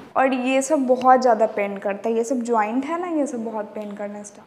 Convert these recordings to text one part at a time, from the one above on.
और ये सब बहुत ज़्यादा पेन करता है, ये सब जॉइंट है ना, ये सब बहुत पेन करना स्टार्ट।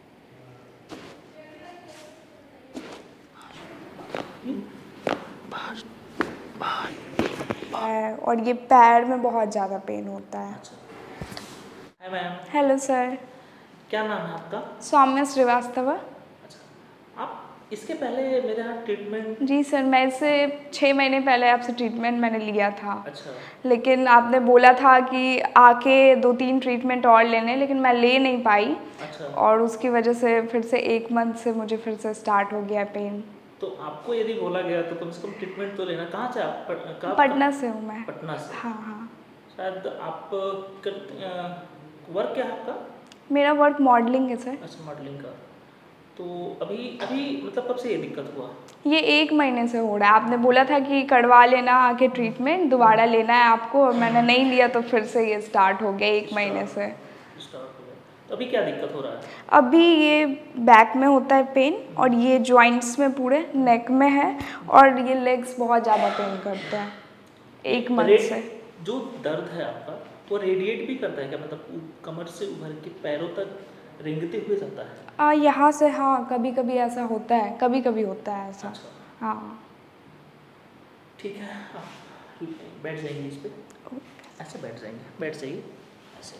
और ये पैर में बहुत ज़्यादा पेन होता है। Hi ma'am. Hello sir. क्या नाम है आपका? सौम्या श्रीवास्तव। अच्छा, आप इसके पहले मेरे यहाँ ट्रीटमेंट? जी सर, मैं इससे 6 महीने पहले आपसे ट्रीटमेंट मैंने लिया था। अच्छा। लेकिन आपने बोला था कि आके 2-3 ट्रीटमेंट और लेने, लेकिन मैं ले नहीं पाई। अच्छा। और उसकी वजह से फिर से 1 मंथ से मुझे फिर से स्टार्ट हो गया पेन। तो आपको यदि बोला गया तो कम से कम ट्रीटमेंट तो लेना। कहाँ से आप? पटना से हूँ मैं। पटना से? हाँ हाँ। शायद आप वर्क क्या है आपका? मेरा वर्क मॉडलिंग है सर। अच्छा, मॉडलिंग का। तो अभी अभी मतलब कब से ये दिक्कत हुआ? ये 1 महीने से हो रहा है। आपने बोला था कि करवा लेना आके ट्रीटमेंट, दोबारा लेना है आपको, और मैंने नहीं लिया तो फिर से ये स्टार्ट हो गया 1 महीने से। स्टार्ट हो गया। तो अभी क्या दिक्कत हो रहा है? अभी ये बैक में होता है पेन, और ये जॉइंट्स में पूरे नेक में है, और ये लेग्स बहुत ज़्यादा पेन करते हैं 1 मंथ से। जो दर्द है आपका वो रेडिएट भी करता है क्या? मतलब कमर से उभर के पैरों तक रेंगते हुए जाता है? यहाँ से हाँ, कभी कभी ऐसा होता है, कभी कभी होता है ऐसा। अच्छा। हाँ ठीक है, आप बैठ जाएंगे इस पर। ऐसे बैठ जाएंगे, बैठ जाइए ऐसे।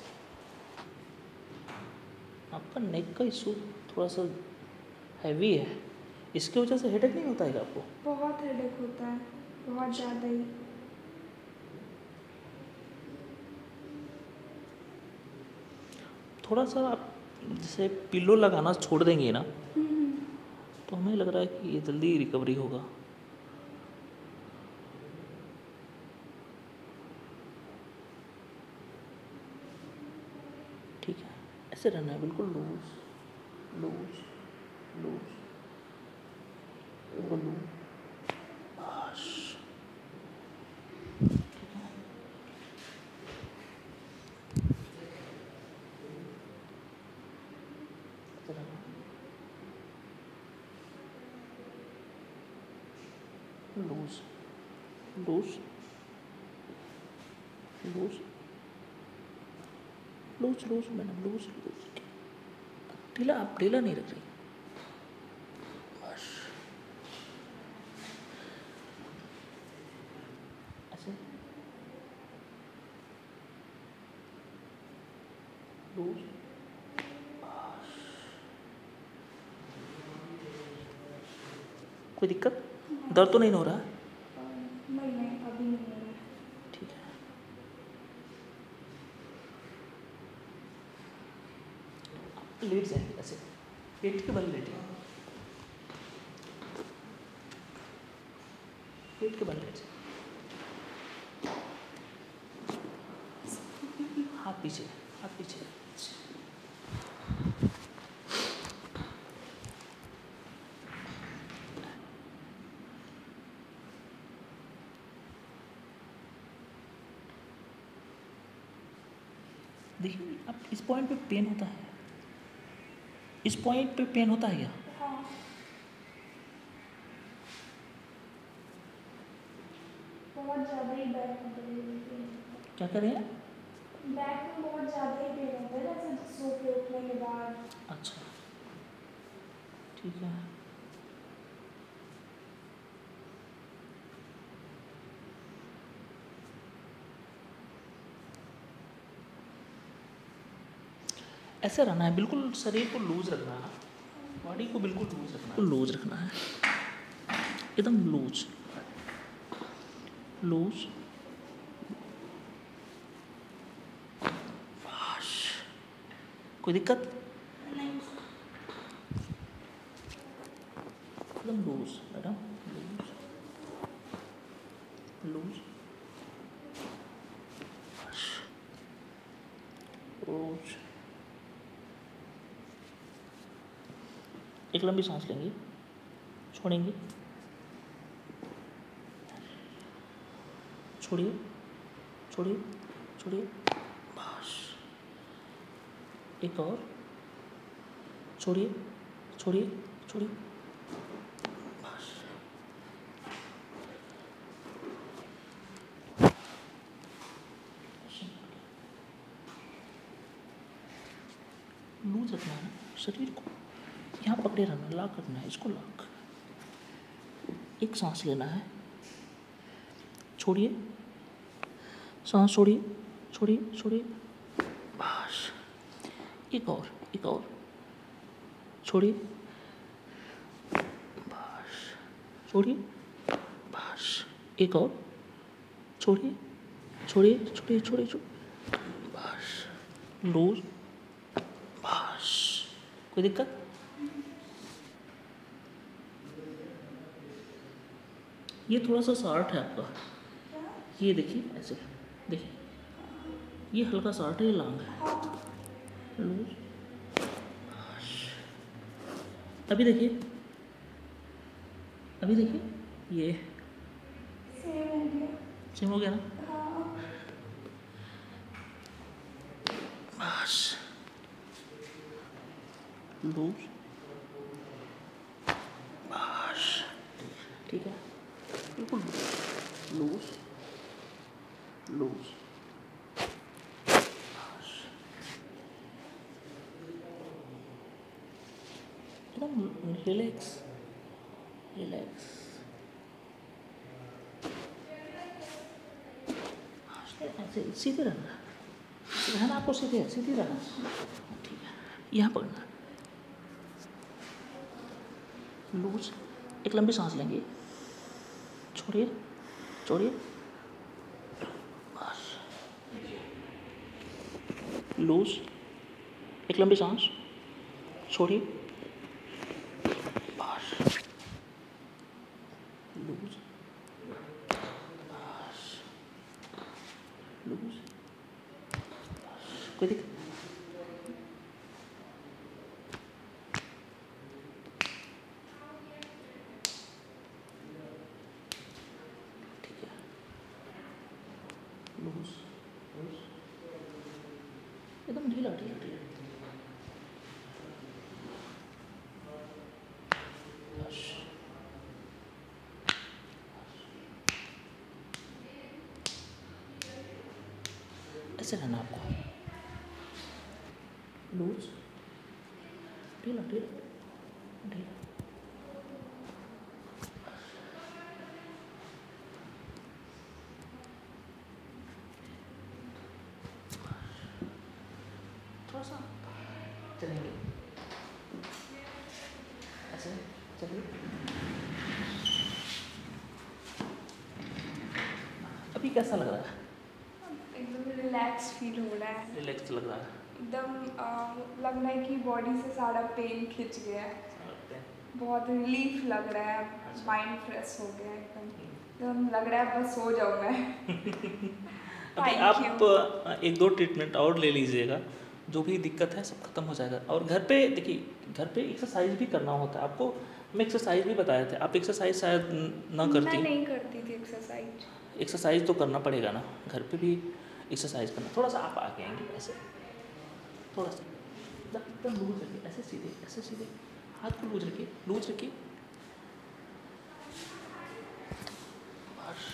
आपका नेक का इशू थोड़ा सा हैवी है, इसकी वजह से हेडेक नहीं होता है आपको? बहुत हेडेक होता है, बहुत ज़्यादा ही। थोड़ा सा आप जैसे पिलो लगाना छोड़ देंगे ना, तो हमें लग रहा है कि ये जल्दी रिकवरी होगा। ठीक है, ऐसे रहना है, बिल्कुल लूज लूज लूज, बिल्कुल लूज। बस, ठीक है। ऐसे रहना। Loose loose loose loose loose madam, loose loose. ढीला, आप ढीला नहीं रख रही। बस ऐसे लूज। बस, कोई दिक्कत? दर्द तो नहीं हो रहा है? नहीं, अभी नहीं हो रहा है। ठीक है। आप लेट जाएंगे ऐसे, पेट के बल लेटिए, पेट के बल लेट जाइए। हाथ पीछे, हाथ पीछे। देखिए, आप इस पॉइंट पे पेन होता है, इस पॉइंट पे पेन होता है क्या? बहुत ज़्यादा ही बैक में पेन होती है। क्या कर रहे हैं? बैक में बहुत ज़्यादा ही पेन होता है, जैसे सो के उठने के बाद। अच्छा, ठीक है। ऐसे रहना है, बिल्कुल शरीर को लूज रखना है, बॉडी को बिल्कुल लूज रखना है, लूज रखना है, एकदम लूज लूज। बस, कोई दिक्कत? नहीं। एकदम लूज मैडम, लूज लूज। बस, लूज। एक लंबी सांस लेंगे, छोड़ेंगे, छोड़िए छोड़िए छोड़िए। बस, एक और, छोड़िए छोड़िए छोड़िए। बस, लूज रखना है शरीर को, यहाँ पकड़े रहना, लॉक रखना है इसको, लॉक। एक सांस लेना है, छोड़िए, सांस छोड़िए, छोड़िए, छोड़िए, बस। एक और, एक और, छोड़िए, बस, छोड़िए, बस। एक और, छोड़िए, छोड़िए, छोड़िए, छोड़िए, छोड़िए, बस। लूज, बस। कोई दिक्कत? ये थोड़ा सा शार्ट है आपका, ये देखिए ऐसे, देखिए ये हल्का शार्ट है, ये लॉन्ग है। लूज, बस। अभी देखिए, अभी देखिए, ये सेम हो गया ना? बस। लूज, बस। ठीक है, बिल्कुल लूज, लूज, बस। एकदम रिलैक्स, रिलैक्स। ऐसे सीधे रहना, रहना आपको सीधे, सीधे रहना। ठीक है, यहाँ पकड़ना, लूज। एक लंबी सांस लेंगे, छोड़िए, छोड़िए, बस। लूज, एक लंबी सांस, छोड़िए, बस। लूज, बस। लूज, बस। कोई दिक्कत? ठीक है, लूज, लूज, एकदम ढीला, ढीला, ढीला, बस। ऐसे रहना आपको, लूज, ढीला, ढीला, ढीला। थोड़ा सा चलेंगे, ऐसे चलिए। अभी कैसा लग रहा है? एकदम रिलैक्स फील हो रहा है, रिलैक्स लग रहा है? एकदम लग रहा है कि बॉडी से सारा पेन खिंच गया है, बहुत रिलीफ लग रहा है, माइंड फ्रेश हो गया एकदम, एकदम लग रहा है बस सो जाऊँ मैं। अभी आप एक दो ट्रीटमेंट और ले लीजिएगा, जो भी दिक्कत है सब खत्म हो जाएगा। और घर पे देखिए, घर पे एक्सरसाइज भी करना होता है आपको, हम एक्सरसाइज भी बताए थे, आप एक्सरसाइज शायद ना करती। मैं नहीं करती थी एक्सरसाइज। एक्सरसाइज तो करना पड़ेगा ना, घर पे भी एक्सरसाइज करना। थोड़ा सा आप आगे आएंगे, ऐसे थोड़ा सा एकदम लूज रखिए, ऐसे सीधे, ऐसे सीधे, हाथ को लूज रखिए, लूज रखिए, बस।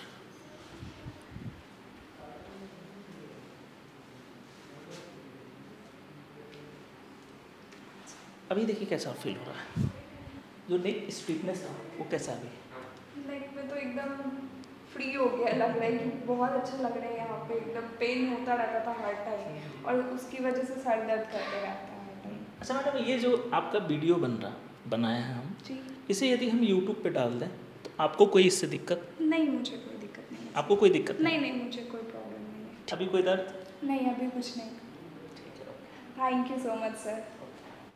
अभी देखिए कैसा फील हो रहा है, जो नेक स्ट्रिकनेस था वो कैसा है अभी? नेक में तो एकदम फ्री हो गया, लग रहा है कि बहुत अच्छा लग रहा है, यहाँ पे एकदम पेन होता रहता था हर टाइम, और उसकी वजह से सर दर्द करते रहता है हर टाइम। अच्छा मैडम, ये जो आपका वीडियो बनाया है हम जी। इसे यदि हम यूट्यूब पे डाल दें तो आपको कोई इससे दिक्कत? नहीं, मुझे कोई दिक्कत नहीं है। आपको कोई दिक्कत नहीं नहीं, मुझे कोई प्रॉब्लम नहीं है। अभी कोई दर्द? नहीं, अभी कुछ नहीं। ठीक है, thank you so much sir.